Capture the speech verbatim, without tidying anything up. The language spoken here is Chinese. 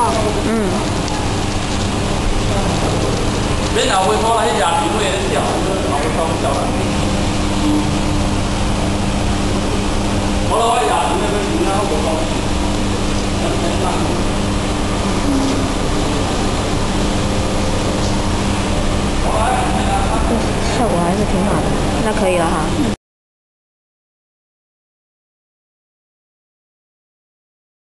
吼。嗯。 免后尾拖来迄亚平位咧掉，后尾拖掉啦。我老爱亚平那边平啊，我无讲。